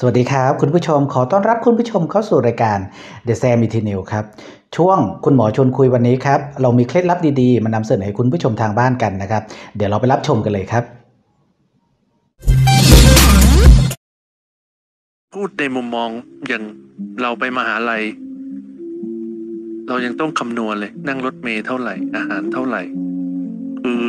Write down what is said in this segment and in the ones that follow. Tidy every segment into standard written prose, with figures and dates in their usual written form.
สวัสดีครับคุณผู้ชมขอต้อนรับคุณผู้ชมเข้าสู่รายการ The Sam e t i n e w ครับช่วงคุณหมอชวนคุยวันนี้ครับเรามีเคล็ดลับดีๆมานำเสนอให้คุณผู้ชมทางบ้านกันนะครับเดี๋ยวเราไปรับชมกันเลยครับพูดในมุมมองอย่างเราไปมหาลัยเรายังต้องคำนวณเลยนั่งรถเมล์เท่าไหร่อาหารเท่าไหร่คือ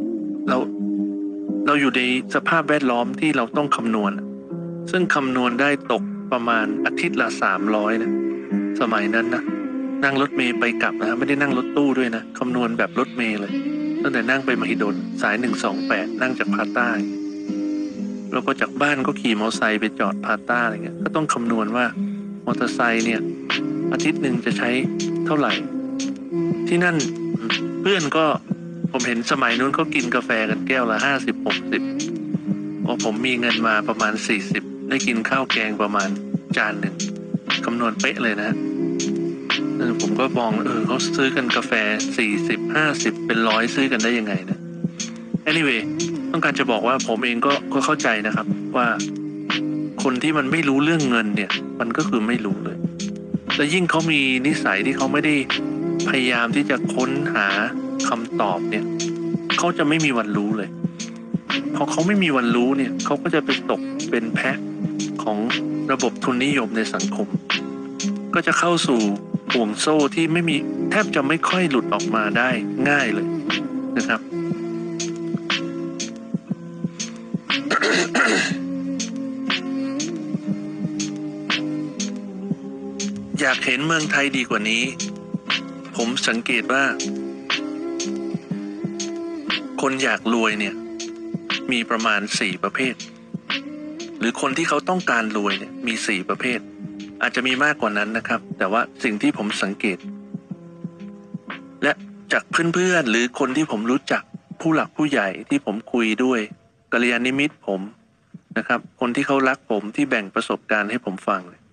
เราอยู่ในสภาพแวดล้อมที่เราต้องคำนวณซึ่งคำนวณได้ตกประมาณอาทิตย์ละ300นะสมัยนั้นนะนั่งรถเมล์ไปกลับนะไม่ได้นั่งรถตู้ด้วยนะคำนวณแบบรถเมล์เลยตั้งแต่นั่งไปมหิดลสาย128นั่งจากพาใต้แล้วก็จากบ้านก็ขี่มอเตอร์ไซค์ไปจอดพาต้าอะไรเงี้ยก็ต้องคำนวณว่ามอเตอร์ไซค์เนี่ยอาทิตย์หนึ่งจะใช้เท่าไหร่ที่นั่นเพื่อนก็ผมเห็นสมัยนู้นเขากินกาแฟกันแก้วละ50-60ผมมีเงินมาประมาณ40ได้กินข้าวแกงประมาณจานหนึ่งคำนวณเป๊ะเลยนะผมก็มองเขาซื้อกันกาแฟ40-50เป็น100ซื้อกันได้ยังไงนะ anyway ต้องการจะบอกว่าผมเองก็เข้าใจนะครับว่าคนที่มันไม่รู้เรื่องเงินเนี่ยมันก็คือไม่รู้เลยและยิ่งเขามีนิสัยที่เขาไม่ได้พยายามที่จะค้นหาคำตอบเนี่ยเขาจะไม่มีวันรู้เลยพอเขาไม่มีวันรู้เนี่ยเขาก็จะไปตกเป็นแพะของระบบทุนนิยมในสังคมก็จะเข้าสู่ห่วงโซ่ที่ไม่มีแทบจะไม่ค่อยหลุดออกมาได้ง่ายเลยนะครับ อยากเห็นเมืองไทยดีกว่านี้ผมสังเกตว่าคนอยากรวยเนี่ยมีประมาณ4ประเภทหรือคนที่เขาต้องการรวยเนี่ยมี4ประเภทอาจจะมีมากกว่านั้นนะครับแต่ว่าสิ่งที่ผมสังเกตและจากเพื่อนๆหรือคนที่ผมรู้จักผู้หลักผู้ใหญ่ที่ผมคุยด้วยกัลยาณมิตรผมนะครับคนที่เขารักผมที่แบ่งประสบการณ์ให้ผมฟัง